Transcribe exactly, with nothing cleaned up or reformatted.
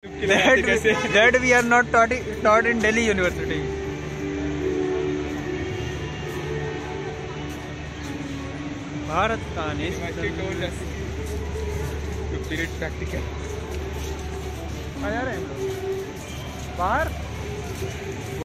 that, that we are not taught, taught in Delhi University. Bharat का national period practical आ जा रहे हैं हम लोग बाहर।